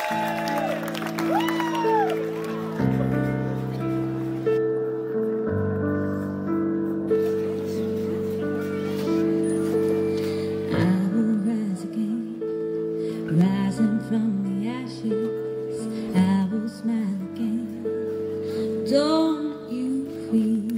Rising from the ashes, I will smile again. Don't you feel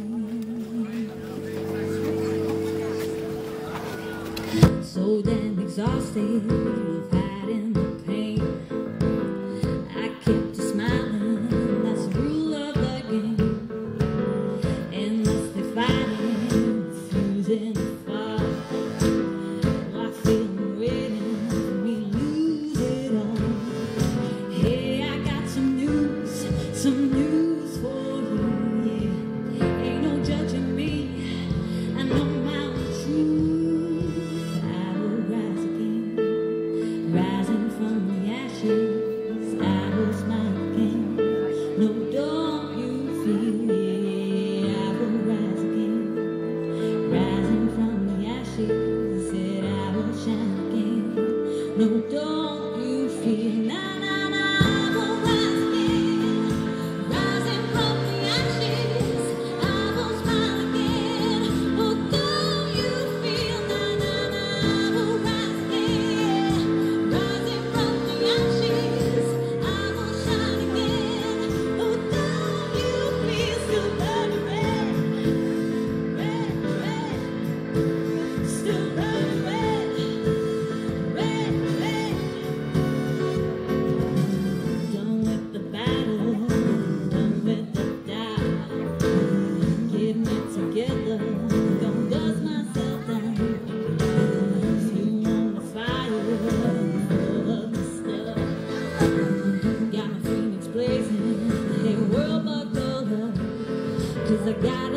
so damn exhausted of hiding the pain? I kept you smiling, that's the rule of the game. Unless they fighting, losing the fall. I feel them waiting for me to lose it all. Hey, I got some news for you, yeah. Ain't no judging me, I know my own truth. I will rise again, rising from the ashes. I will smile again, no, don't you feel, yeah. I will rise again, rising from the ashes. Said I will shine again, no, don't you feel, nah, nah, nah. I will rise again, rising from the ashes. I will smile again, oh, don't you feel, nah, nah, nah. I will rise again, rising from the ashes. I will shine again, oh, don't you feel, still burning red, red, red, still burning red, red, red. Done with the battle, done with the doubt. Getting it together, gonna dust myself down. Fuel on the fire, full of the stuff. Got my phoenix blazing, hey, world buckle up, 'cause I got